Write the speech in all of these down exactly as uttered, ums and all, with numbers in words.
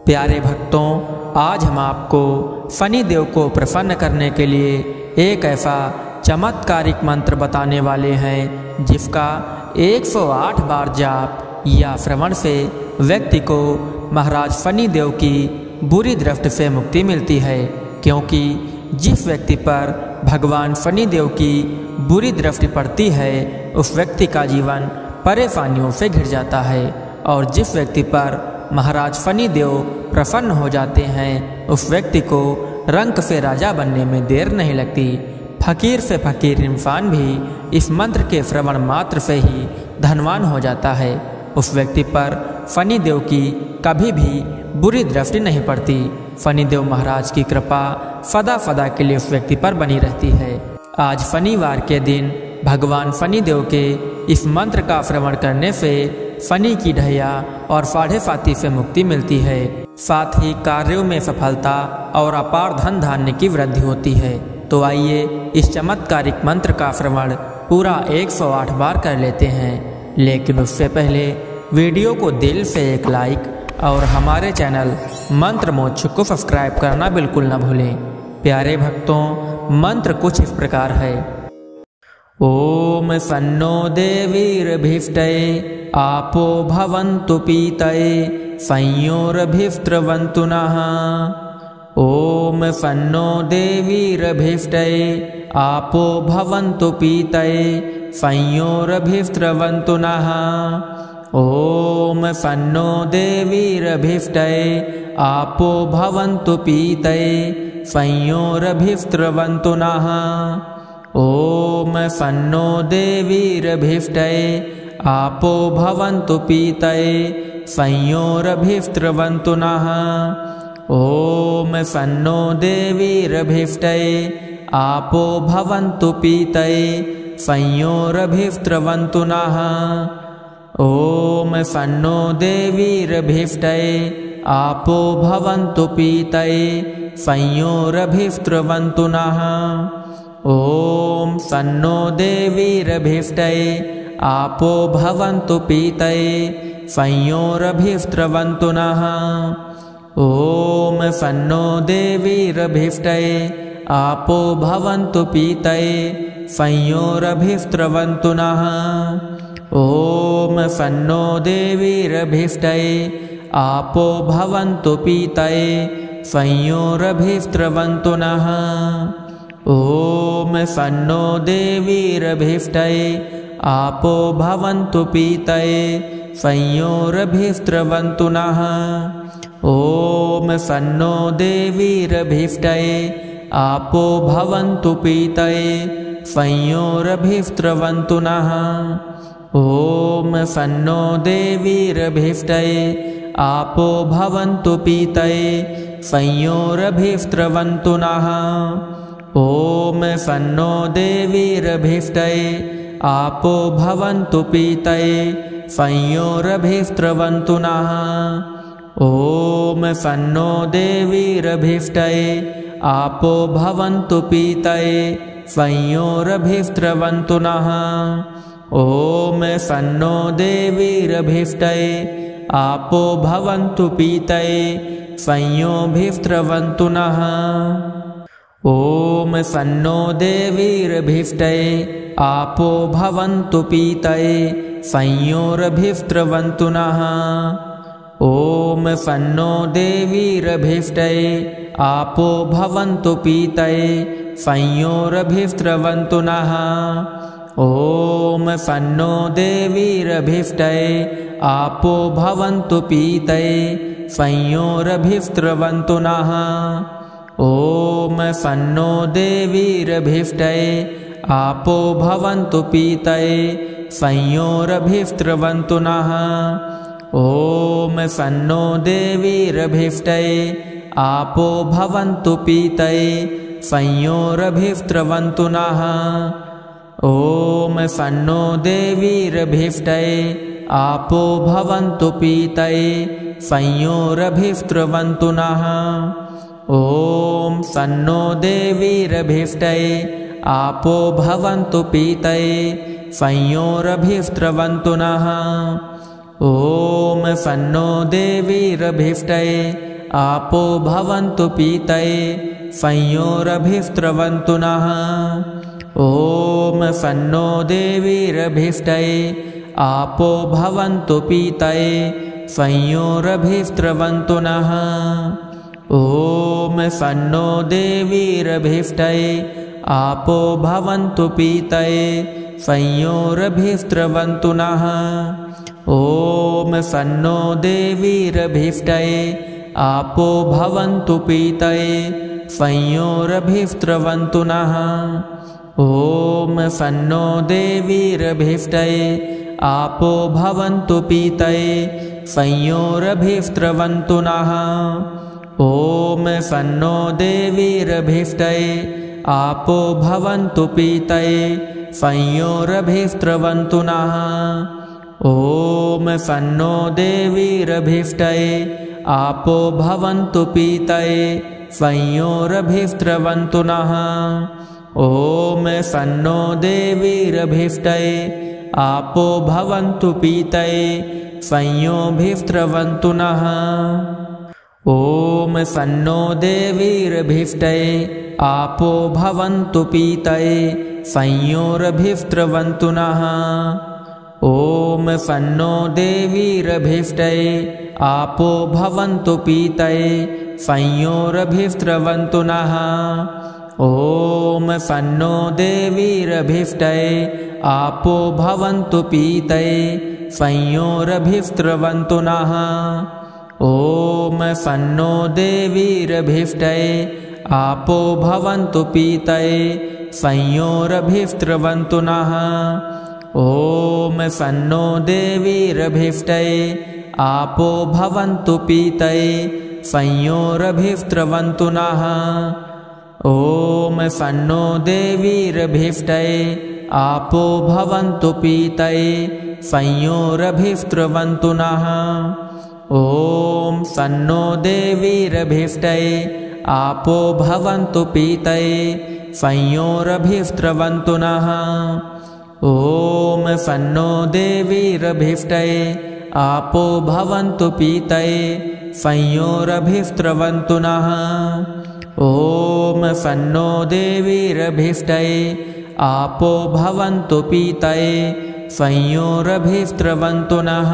प्यारे भक्तों, आज हम आपको शनिदेव को प्रसन्न करने के लिए एक ऐसा चमत्कारिक मंत्र बताने वाले हैं जिसका एक सौ आठ बार जाप या श्रवण से व्यक्ति को महाराज शनिदेव की बुरी दृष्टि से मुक्ति मिलती है। क्योंकि जिस व्यक्ति पर भगवान शनिदेव की बुरी दृष्टि पड़ती है उस व्यक्ति का जीवन परेशानियों से घिर जाता है, और जिस व्यक्ति पर महाराज शनिदेव प्रसन्न हो जाते हैं उस व्यक्ति को रंक से राजा बनने में देर नहीं लगती। फकीर से फकीर इंसान भी इस मंत्र के श्रवण मात्र से ही धनवान हो जाता है। उस व्यक्ति पर शनिदेव की कभी भी बुरी दृष्टि नहीं पड़ती। शनिदेव महाराज की कृपा सदा सदा के लिए उस व्यक्ति पर बनी रहती है। आज शनिवार के दिन भगवान शनिदेव के इस मंत्र का श्रवण करने से शनि की ढैया और साढ़े साथी से मुक्ति मिलती है। साथ ही कार्यों में सफलता और अपार धन धान्य की वृद्धि होती है। तो आइए इस चमत्कारिक मंत्र का श्रवण पूरा एक सौ आठ बार कर लेते हैं। लेकिन उससे पहले वीडियो को दिल से एक लाइक और हमारे चैनल मंत्र मोक्ष को सब्सक्राइब करना बिल्कुल न भूलें। प्यारे भक्तों, मंत्र कुछ इस प्रकार है। ओम सन्नो देवीरभीष्टये आपो भवन्तु पीतये संयोरभिस्त्रवन्तु नः। ओम सन्नो देवीरभीष्टये आपो भवन्तु पीतये संयोरभिस्त्रवन्तु नः। ओम सन्नो देवीरभीष्टये आपो भवन्तु पीतये संयोरभिस्त्रवन्तु नः। ओम सन्नो देवीरभीष्टये आपो भवन्तु पीतये संयोरभिस्त्रवन्तु नः। ओम सन्नो देवीरभीष्टये आपो भवन्तु पीतये संयोरभिस्त्रवन्तु नः। ओम सन्नो देवीरभीष्टये आपो भवन्तु पीतये संयोरभिस्त्रवन्तु नः। ओम सन्नो देवीरभीष्टये आपो भवन्तु पीतये संयोरभिस्त्रवन्तु नः। ओम सन्नो देवीरभीष्टये आपो भवन्तु पीतये संयोरभिस्त्रवन्तु नः। ओम सन्नो देवीरभीष्टये आपो भवन्तु पीतये संयोरभिस्त्रवन्तु नः। ओम सन्नो देवीरभीष्टये आपो भवन्तु पीतये संयोरभिस्त्रवन्तु नः। ओम सन्नो देवीरभीष्टये आपो भवन्तु पीतये संयोरभिस्त्रवन्तु नः। ओम सन्नो देवीरभीष्टये आपो भवन्तु पीतये संयोरभिस्त्रवन्तु नः। ओम सन्नो देवीरभीष्टये आपो भवन्तु पीतये संयोरभिस्त्रवन्तु नः। ओम सन्नो देवीरभीष्टये आपो भवन्तु पीतये संयोरभिस्त्रवन्तु नः। ओम सन्नो देवीरभीष्टये आपो भवन्तु पीतये संयोभिस्त्रवन्तु नः। ओम सन्नो देवीरभीष्टये आपो भवन्तु पीतये संयोरभिस्त्रवन्तु नः। ओम सन्नो देवीरभीष्टये आपो भवन्तु पीतये संयोरभिस्त्रवन्तु नः। ओम सन्नो देवीरभीष्टये आपो भवन्तु पीतये संयोरभिस्त्रवन्तु नः। ओम सन्नो देवीरभीष्टये आपो भवन्तु पीतये संयोरभिस्त्रवन्तु नः। ओम सन्नो देवीरभीष्टये आपो भवन्तु पीतये संयोरभिस्त्रवन्तु नः। ओम सन्नो देवीरभीष्टये आपो भवन्तु पीतये संयोरभिस्त्रवन्तु नः। ओम सन्नो देवीरभीष्टये आपो भवन्तु पीतये संयोरभिस्त्रवन्तु नः। ओम सन्नो देवीरभीष्टये आपो भवन्तु पीतये संयोरभिस्त्रवन्तु नः। ॐ सन्नो देवीरभीष्टये आपो भवन्तु पीतये संयोरभिस्त्रवन्तु नः। ॐ सन्नो देवीरभीष्टये आपो भवन्तु पीतये संयोरभिस्त्रवन्तु नः। ॐ सन्नो देवीरभीष्टये आपो भवन्तु पीतये संयोरभिस्त्रवन्तु नः। ॐ सन्नो देवीरभीष्टये आपो भवन्तु पीतये संयोरभिस्त्रवन्तु नः। ॐ सन्नो देवीरभीष्टये आपो भवन्तु पीतये संयोरभिस्त्रवन्तु नः। ॐ सन्नो देवीरभीष्टये आपो भवन्तु पीतये संयोरभिस्त्रवन्तु नः। ॐ सन्नो देवीरभीष्टये आपो भवन्तु पीतये संयोभिस्त्रवन्तु नः। ॐ सन्नो देवीरभीष्टये आपो भवन्तु पीतये संयोरभिस्त्रवन्तु नः। ॐ सन्नो देवीरभीष्टये आपो भवन्तु पीतये संयोरभिस्त्रवन्तु नः। ॐ सन्नो देवीरभीष्टये आपो भवन्तु पीतये संयोरभिस्त्रवन्तु नः। ॐ सन्नो देवीरभीष्टये आपो भवन्तु पीतये संयोरभिस्त्रवन्तु नः। ॐ सन्नो देवीरभीष्टये आपो भवन्तु पीतये संयोरभिस्त्रवन्तु नः। ॐ सन्नो देवीरभीष्टये आपो भवन्तु पीतये संयोरभिस्त्रवन्तु नः। ॐ सन्नो देवीरभीष्टये आपो भवन्तु पीतये संयोरभिस्त्रवन्तु नः। ॐ सन्नो देवीरभीष्टये आपो भवन्तु पीतये संयोरभिस्त्रवन्तु नः। ॐ सन्नो देवीरभीष्टये आपो भवन्तु पीतये संयोरभिस्त्रवन्तु नः।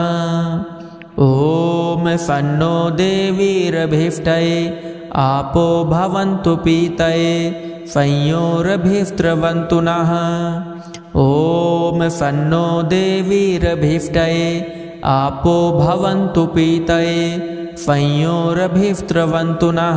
ॐ सन्नो देवीरभीष्टये आपो भवन्तु पीतये संयोरभिस्त्रवन्तु नः। ॐ सन्नो देवीरभीष्टये आपो भवन्तु पीतये संयोरभिस्त्रवन्तु नः।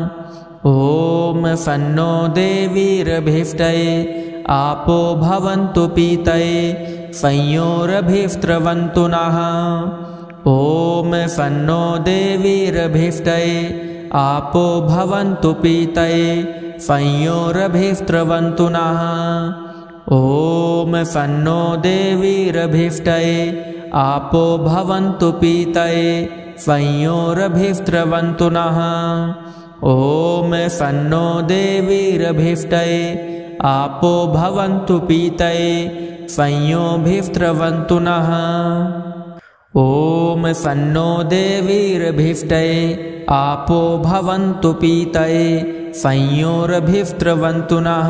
ॐ सन्नो देवीरभीष्टये आपो भवन्तु पीतये संयोरभिस्त्रवन्तु नः। ॐ सन्नो देवीरभीष्टये आपो भवन्तु पीतये संयोरभिस्त्रवन्तु नः। ॐ सन्नो देवीरभीष्टये आपो भवन्तु पीतये संयोरभिस्त्रवन्तु नः। ॐ सन्नो देवीरभीष्टये आपो भवन्तु पीतये संयोभिस्त्रवन्तु नः। ॐ सन्नो देवीरभीष्टये आपो भवन्तु पीतये संयोरभिस्त्रवन्तु नः।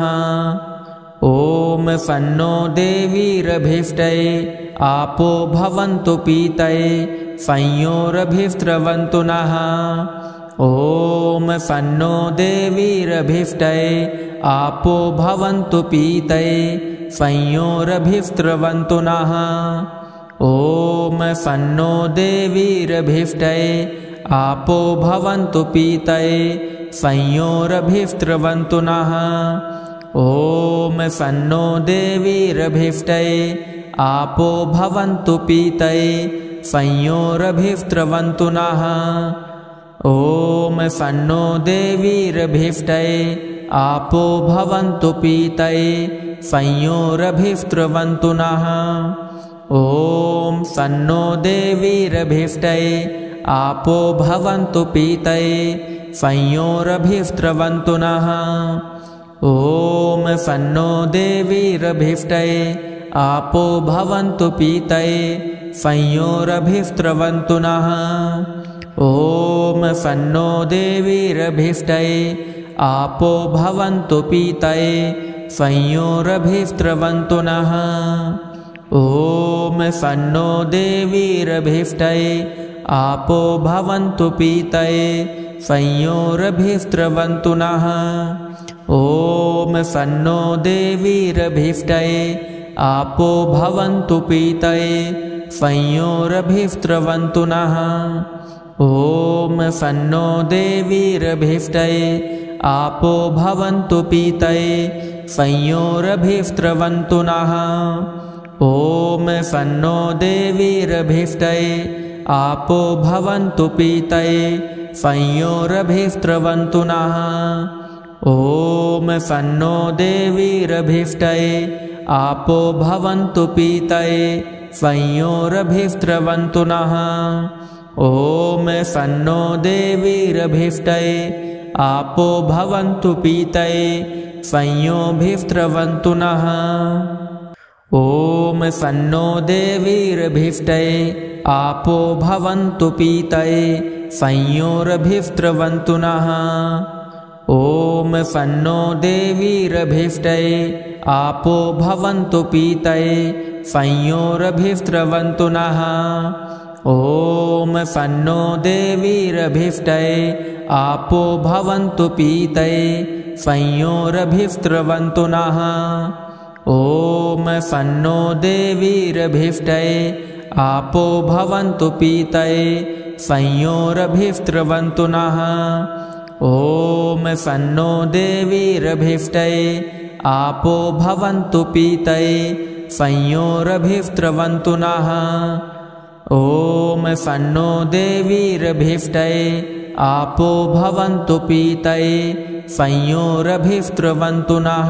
ॐ सन्नो देवीरभीष्टये आपो भवन्तु पीतये संयोरभिस्त्रवन्तु नः। ॐ सन्नो देवीरभीष्टये आपो भवन्तु पीतये संयोरभिस्त्रवन्तु नः। ॐ सन्नो देवीरभीष्टये आपो भवन्तु पीतये संयोरभिस्त्रवन्तु नः। ॐ सन्नो देवीरभीष्टये आपो भवन्तु पीतये संयोरभिस्त्रवन्तु नः। ॐ सन्नो देवीरभीष्टये आपो भवन्तु पीतये संयोरभिस्त्रवन्तु नः। ॐ सन्नो देवीरभीष्टये आपो भवन्तु पीतये संयोरभिस्त्रवन्तु नः। ॐ सन्नो देवीरभीष्टये आपो भवन्तु पीतये संयोरभिस्त्रवन्तु नः। ॐ सन्नो देवीरभीष्टये आपो भवन्तु पीतये संयोरभिस्रवन्तु नः। ॐ सन्नो देवीरभीष्टये आपो भवन्तु पीतये संयोरभिस्रवन्तु नः। ॐ सन्नो देवीरभीष्टये आपो भवन्तु पीतये संयोरभिस्रवन्तु नः। ॐ सन्नो देवीरभीष्टये आपो भवन्तु पीतये संयोरभिस्रवन्तु नः। ॐ सन्नो देवीरभीष्टये आपो भवन्तु पीतये संयोरभिस्रवन्तु नः। ॐ सन्नो देवीरभीष्टये आपो भवन्तु पीतये संयोरभिस्रवन्तु नः। ॐ सन्नो देवीरभीष्टये आपो भवन्तु पीतये संयोभिस्रवन्तु नः। ॐ सन्नो देवीरभीष्टये आपो भवन्तु पीतये संयोरभिस्रवन्तु नः। ॐ सन्नो देवीरभीष्टये आपो भवन्तु पीतये संयोरभिस्रवन्तु नः। ॐ सन्नो देवीरभीष्टये आपो भवन्तु पीतये संयोरभिस्रवन्तु नः। ॐ सन्नो देवीरभीष्टये आपो भवन्तु पीतये संयोरभिस्रवन्तु नः। ॐ सन्नो देवीरभीष्टये आपो भवन्तु पीतये संयोरभिस्रवन्तु नः। ॐ सन्नो देवीरभीष्टये आपो भवन्तु पीतये संयोरभिस्रवन्तु नः।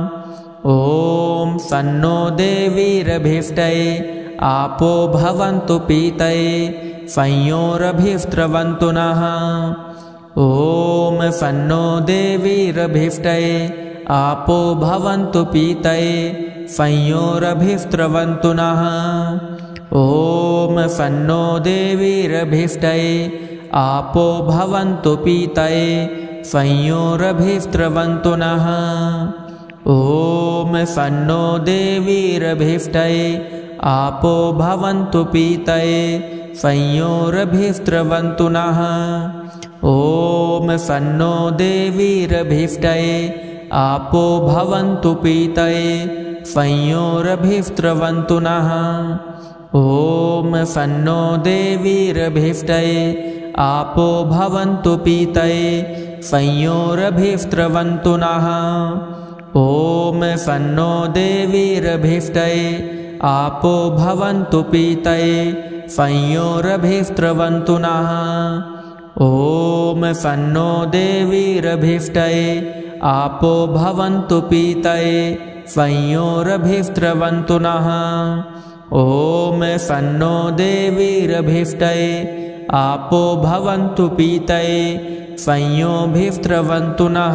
ॐ सन्नो देवीरभीष्टये आपो भवन्तु पीतये संयोरभिस्रवन्तु नः। ॐ सन्नो देवीरभीष्टये आपो भवन्तु पीतये संयोरभिस्रवन्तु नः। ॐ सन्नो देवीरभीष्टये आपो भवन्तु पीतये संयोरभिस्रवन्तु नः। ॐ सन्नो देवीरभीष्टये आपो भवन्तु पीतये संयोरभिस्रवन्तु नः। ॐ सन्नो देवीरभीष्टये आपो भवन्तु पीतये संयोरभिस्रवन्तु नः। ॐ सन्नो देवीरभीष्टये आपो भवन्तु पीतये संयोरभिस्रवन्तु नः। ॐ सन्नो देवीरभीष्टये आपो भवन्तु पीतये संयोरभिस्रवन्तु नः। ॐ सन्नो देवीरभीष्टये आपो भवन्तु पीतये संयोरभिस्रवन्तु नः। ॐ सन्नो देवीरभीष्टये आपो भवन्तु पीतये संयोभिस्रवन्तु नः।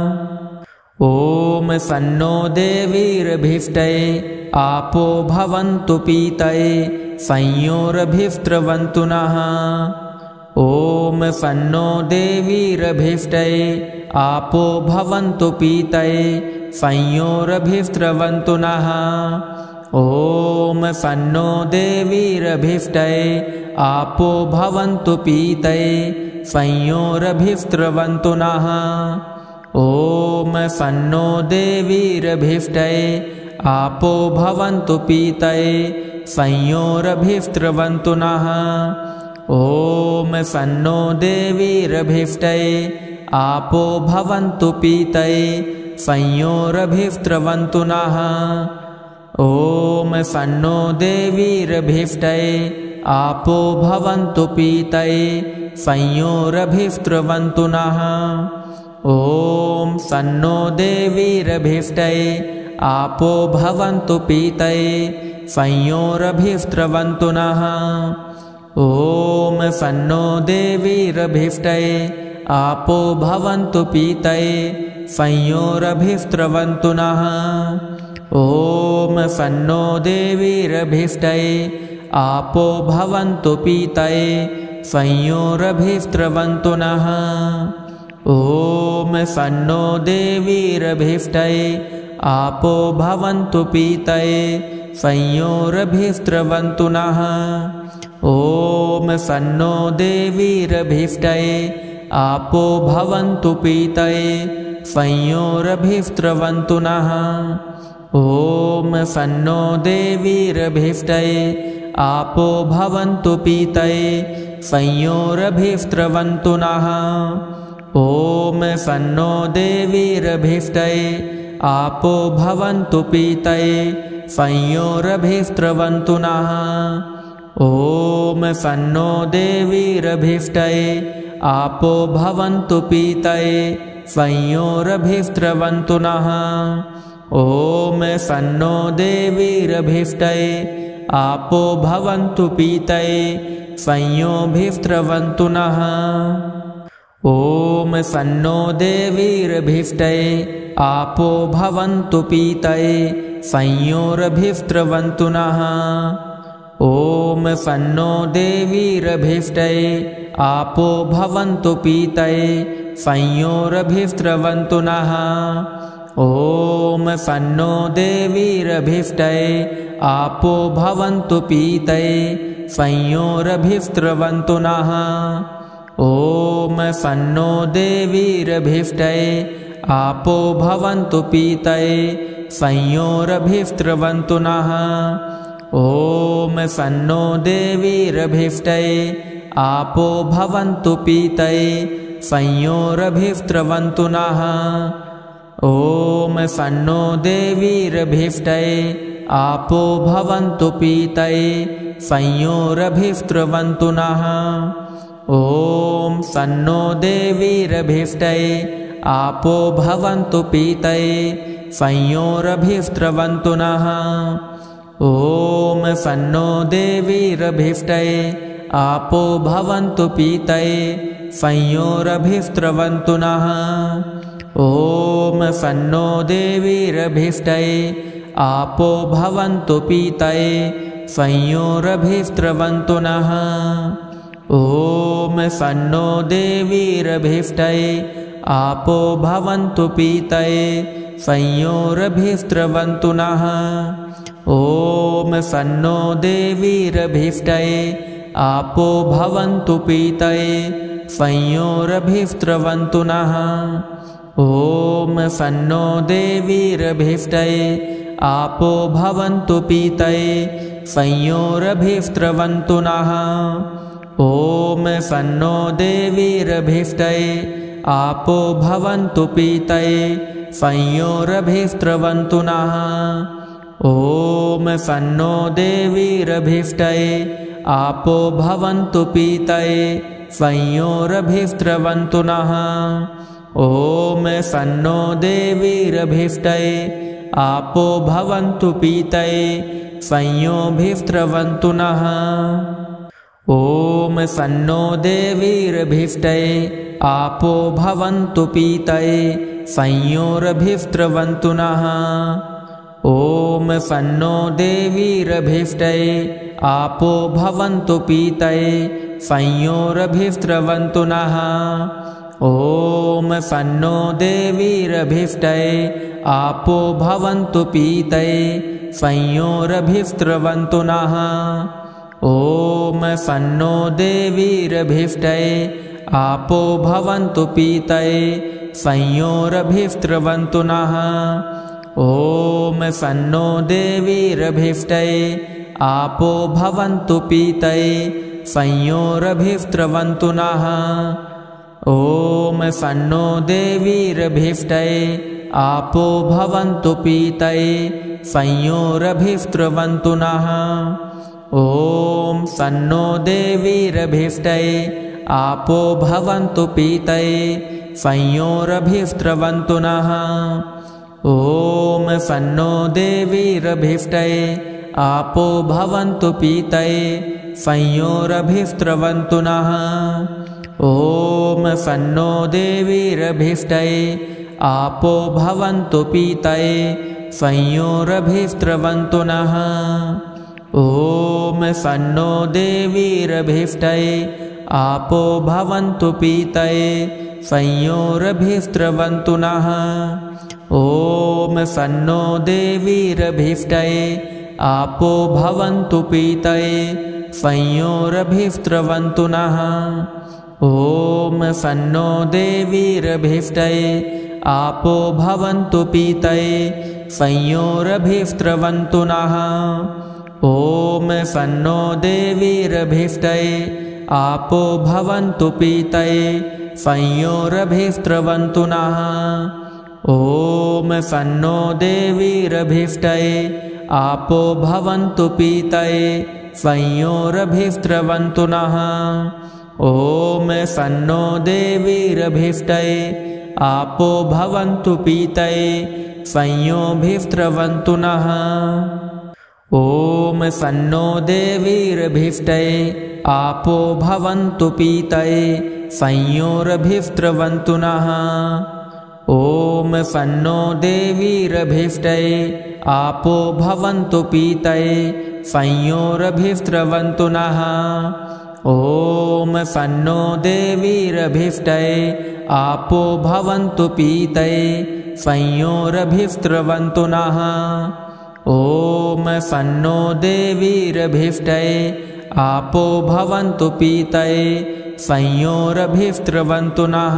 ॐ सन्नो देवीरभीष्टये आपो भवन्तु पीतये संयोरभिस्रवन्तु नः। ॐ सन्नो देवीरभीष्टये आपो भवन्तु पीतये संयोरभिस्रवन्तु नः। ॐ सन्नो देवीरभीष्टये आपो भवन्तु पीतये संयोरभिस्रवन्तु नः। ॐ सन्नो देवीरभीष्टये आपो भवन्तु पीतये संयोरभिस्रवन्तु नः। ॐ सन्नो देवीरभीष्टये आपो भवन्तु पीतये संयोरभिस्रवन्तु नः। ॐ सन्नो देवीरभीष्टये आपो भवन्तु पीतये संयोरभिस्रवन्तु नः। ॐ सन्नो देवीरभीष्टये आपो भवन्तु पीतये संयोरभिस्रवन्तु नः। ॐ सन्नो देवीरभीष्टये आपो भवन्तु पीतये संयोरभिस्रवन्तु नः। ॐ सन्नो देवीरभीष्टये आपो भवन्तु पीतये संयोरभिस्त्रवन्तु नः। ॐ सन्नो देवीरभीष्टये आपो भवन्तु पीतये संयोरभिस्त्रवन्तु नः। ॐ सन्नो देवीरभीष्टये आपो भवन्तु पीतये संयोरभिस्त्रवन्तु नः। ॐ सन्नो देवीरभीष्टये आपो भवन्तु पीतये संयोरभिस्त्रवन्तु नः। ॐ सन्नो देवीरभीष्टये आपो भवन्तु पीतये संयोरभिस्त्रवन्तु नः। ॐ सन्नो देवीरभीष्टये आपो भवन्तु पीतये संयोरभिस्त्रवन्तु नः। ॐ सन्नो देवीरभीष्टये आपो भवन्तु पीतये संयोभिस्त्रवन्तु नः। ॐ सन्नो देवीरभीष्टये आपो भवन्तु पीतये संयोरभिस्त्रवन्तु नः। ॐ सन्नो देवीरभीष्टये आपो भवन्तु पीतये संयोरभिस्त्रवन्तु नः। ॐ सन्नो देवीरभीष्टये आपो भवन्तु पीतये संयोरभिस्त्रवन्तु नः। ॐ सन्नो देवीरभीष्टये आपो भवन्तु पीतये संयोरभिस्त्रवन्तु नः। ॐ सन्नो देवीरभीष्टये आपो भवन्तु पीतये संयोरभिस्त्रवन्तु नः। ॐ सन्नो देवीरभीष्टये आपो भवन्तु पीतये संयोरभिस्त्रवन्तु नः। ॐ सन्नो देवीरभीष्टये आपो भवन्तु पीतये संयोरभिस्त्रवन्तु नः। ॐ सन्नो देवीरभीष्टये आपो भवन्तु पीतये संयोरभिस्त्रवन्तु नः। ॐ सन्नो देवीरभीष्टये आपो भवन्तु पीतये संयोरभिस्त्रवन्तु नः। ॐ सन्नो देवीरभीष्टये आपो भवन्तु पीतये संयोरभिस्त्रवन्तु नः। ॐ सन्नो देवीरभीष्टये आपो भवन्तु पीतये संयोरभिस्त्रवन्तु नः। ॐ सन्नो देवीरभीष्टये आपो भवन्तु पीतये संयोरभिस्त्रवन्तु नः। ॐ सन्नो देवीरभीष्टये आपो भवन्तु पीतये संयोरभिस्त्रवन्तु नः। ॐ सन्नो देवीरभीष्टये आपो भवन्तु पीतये संयोरभिस्त्रवन्तु नः। ॐ सन्नो देवीरभीष्टये आपो भवन्तु पीतये संयोभिस्त्रवन्तु नः। ॐ सन्नो देवीरभीष्टये आपो भवन्तु पीतये संयोरभिस्त्रवन्तु नः। ॐ सन्नो देवीरभीष्टये आपो भवन्तु पीतये संयोरभिस्त्रवन्तु नः। ॐ सन्नो देवीरभीष्टये आपो भवन्तु पीतये संयोरभिस्त्रवन्तु नः। ॐ सन्नो देवीरभीष्टये आपो भवन्तु पीतये संयोरभिस्त्रवन्तु नः। ॐ सन्नो देवीरभीष्टये आपो भवन्तु पीतये संयोरभिस्त्रवन्तु नः। ॐ सन्नो देवीरभीष्टये आपो भवन्तु पीतये संयोरभिस्त्रवन्तु नः। ॐ सन्नो देवीरभीष्टये आपो भवन्तु पीतये संयोरभिस्त्रवन्तु नः। ॐ सन्नो देवीरभीष्टये आपो भवन्तु पीतये संयोरभिस्त्रवन्तु नः। ॐ सन्नो देवीरभीष्टये आपो भवन्तु पीतये संयोरभिस्त्रवन्तु नः। ॐ सन्नो देवीरभीष्टये आपो भवन्तु पीतये संयोरभिस्रवन्तु नः। ॐ सन्नो देवीरभीष्टये आपो भवन्तु पीतये संयोरभिस्रवन्तु नः। ॐ सन्नो देवीरभीष्टये आपो भवन्तु पीतये संयोरभिस्रवन्तु नः। ॐ सन्नो देवीरभीष्टये आपो भवन्तु पीतये संयोरभिस्रवन्तु नः। ॐ सन्नो देवीरभीष्टये आपो भवन्तु पीतये संयोरभिस्रवन्तु नः। ॐ सन्नो देवीरभीष्टये आपो भवन्तु पीतये संयोभिस्रवन्तु नः। ॐ सन्नो देवीरभीष्टये आपो भवन्तु पीतये संयोरभिस्रवन्तु नः। ॐ सन्नो देवीरभीष्टये आपो भवन्तु पीतये संयोरभिस्रवन्तु नः। ॐ सन्नो देवीरभीष्टये आपो भवन्तु पीतये संयोरभिस्रवन्तु नः। ॐ सन्नो देवीरभीष्टये आपो भवन्तु पीतये संयोरभिस्रवन्तु नः।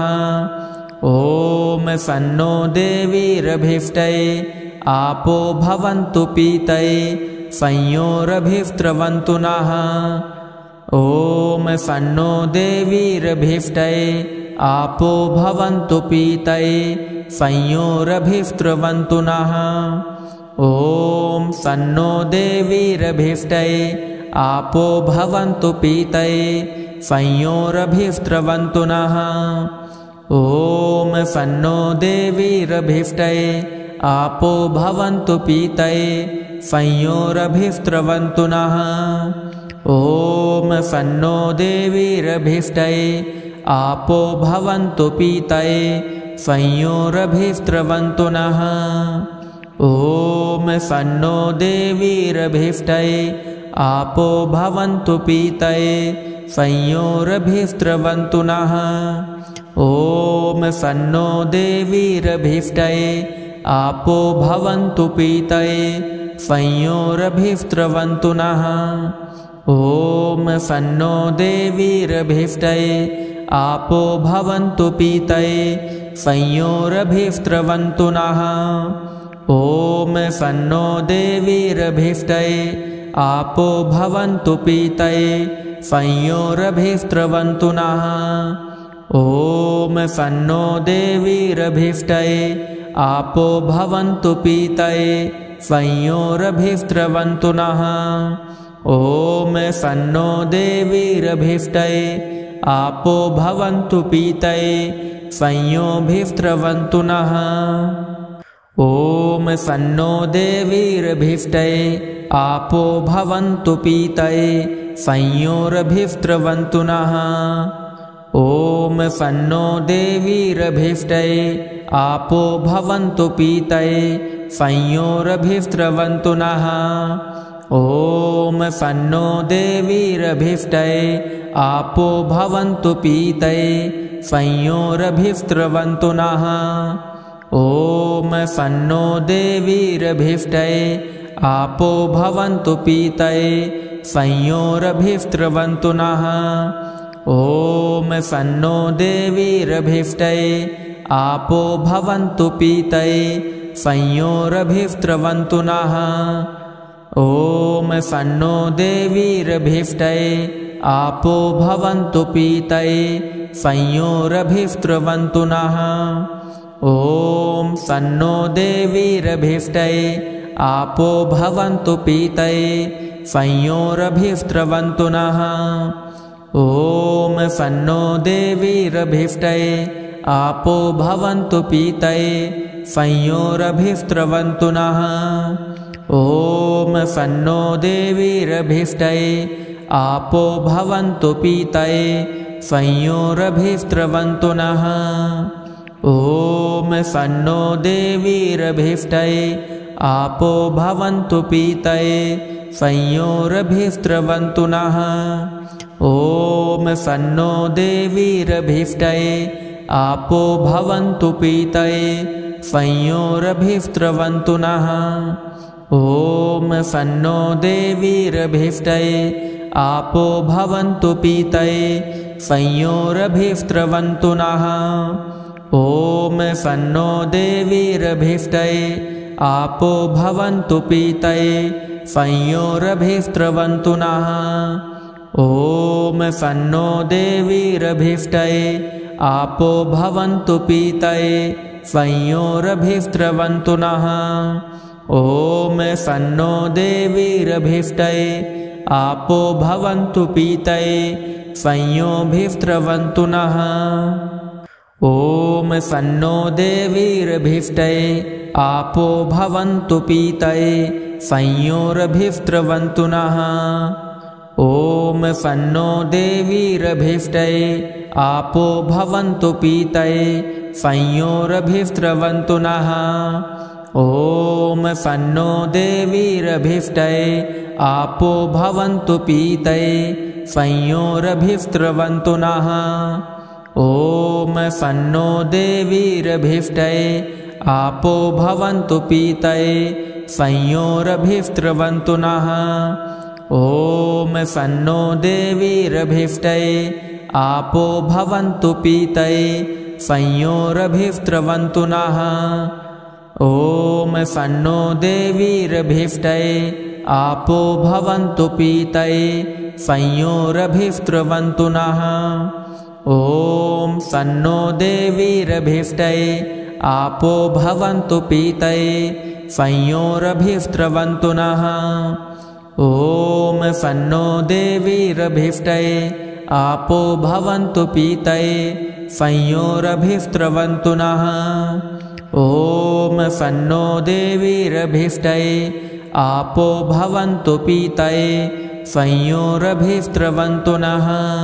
ॐ सन्नो देवीरभीष्टये आपो भवन्तु पीतये संयोरभिस्रवन्तु नः। ॐ सन्नो देवीरभीष्टये आपो भवन्तु पीतये संयोरभिस्रवन्तु नः। ॐ सन्नो देवीरभीष्टये आपो भवन्तु पीतये संयोरभिस्रवन्तु नः। ॐ सन्नो देवीरभीष्टये आपो भवन्तु पीतये संयोरभिस्रवन्तु नः। ॐ सन्नो देवीरभीष्टये आपो भवन्तु पीतये संयोरभिस्रवन्तु नः। ॐ सन्नो देवीरभीष्टये आपो भवन्तु पीतये संयोरभिस्रवन्तु नः। ॐ सन्नो देवीरभीष्टये आपो भवन्तु पीतये संयोरभिस्रवन्तु नः। ॐ सन्नो देवीरभीष्टये आपो भवन्तु पीतये संयोरभिस्रवन्तु नः। ॐ सन्नो देवीरभीष्टये आपो भवन्तु पीतये संयोरभिस्रवन्तु नः। ॐ सन्नो देवीरभीष्टये आपो भवन्तु पीतये संयोरभिस्रवन्तु नः। ॐ सन्नो देवीरभीष्टये आपो भवन्तु पीतये संयोभिस्रवन्तु नः। ॐ सन्नो देवीरभीष्टये आपो भवन्तु पीतये संयोरभिस्रवन्तु नः। ॐ सन्नो देवीरभीष्टये आपो भवन्तु पीतये संयोरभिस्रवन्तु नः। ॐ सन्नो देवीरभीष्टये आपो भवन्तु पीतये संयोरभिस्रवन्तु नः। ॐ सन्नो देवीरभीष्टये आपो भवन्तु पीतये संयोरभिस्रवन्तु नः। ॐ सन्नो देवीरभीष्टये आपो भवन्तु पीतये संयोरभिस्रवन्तु नः। ॐ सन्नो देवीरभीष्टये आपो भवन्तु पीतये संयोरभिस्रवन्तु नः। ॐ सन्नो देवीरभीष्टये आपो भवन्तु पीतये संयोरभिस्रवन्तु नः। ॐ सन्नो देवीरभीष्टये आपो भवन्तु पीतये संयोरभिस्रवन्तु नः। ॐ सन्नो देवीरभीष्टये आपो भवन्तु पीतये संयोरभिस्रवन्तु नः। ॐ सन्नो देवीरभीष्टये आपो भवन्तु पीतये संयोरभिस्रवन्तु नः। ॐ सन्नो देवीरभीष्टये आपो भवन्तु पीतये संयोरभिस्रवन्तु नः। ॐ सन्नो देवीरभीष्टये आपो भवन्तु पीतये संयोरभिस्रवन्तु नः। ॐ सन्नो देवीरभीष्टये आपो भवन्तु पीतये संयोरभिस्रवन्तु नः। ॐ सन्नो देवीरभीष्टये आपो भवन्तु पीतये संयोरभिस्रवन्तु नः। ॐ सन्नो देवीरभीष्टये आपो भवन्तु पीतये संयोभिस्रवन्तु नः। ॐ सन्नो देवीरभीष्टये आपो भवन्तु पीतये संयोरभिस्रवन्तु नः। ॐ सन्नो देवीरभीष्टये आपो भवन्तु पीतये संयोरभिस्रवन्तु नः। ॐ सन्नो देवीरभीष्टये आपो भवन्तु पीतये संयोरभिस्रवन्तु नः। ॐ सन्नो देवीरभीष्टये आपो भवन्तु पीतये संयोरभिस्रवन्तु नः। ॐ सन्नो देवीरभीष्टये आपो भवन्तु पीतये संयोरभिस्रवन्तु नः। ॐ सन्नो देवीरभीष्टये आपो भवन्तु पीतये संयोरभिस्रवन्तु नः। ॐ सन्नो देवीरभीष्टये आपो भवन्तु पीतये संयोरभिस्रवन्तु नः। ॐ सन्नो देवीरभीष्टये आपो भवन्तु पीतये संयोरभिस्रवन्तु नः। ॐ सन्नो देवीरभीष्टये आपो भवन्तु पीतये संयोरभिस्रवन्तु नः।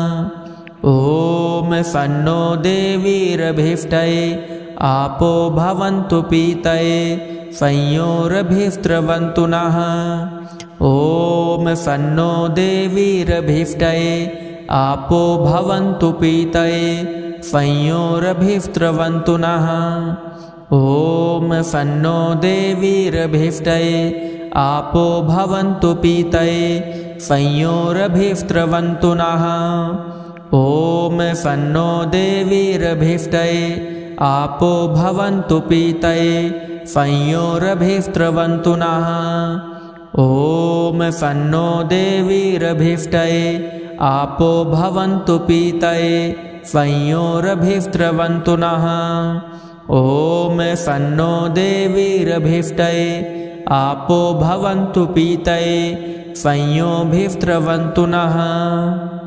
ॐ सन्नो देवीरभीष्टये आपो भवन्तु पीतये संयोरभिस्रवन्तु नः। ॐ सन्नो देवीरभीष्टये आपो भवन्तु पीतये संयोरभिस्रवन्तु नः। ॐ सन्नो देवीरभीष्टये आपो भवन्तु पीतये संयोरभिस्रवन्तु नः। ॐ सन्नो देवीरभीष्टये आपो भवन्तु पीतये संयोरभिस्रवन्तु नः। ॐ सन्नो देवीरभीष्टये आपो भवन्तु पीतये संयोरभिस्रवन्तु नः। ॐ सन्नो देवीरभीष्टये आपो भवन्तु पीतये संयोभिस्रवन्तु नः।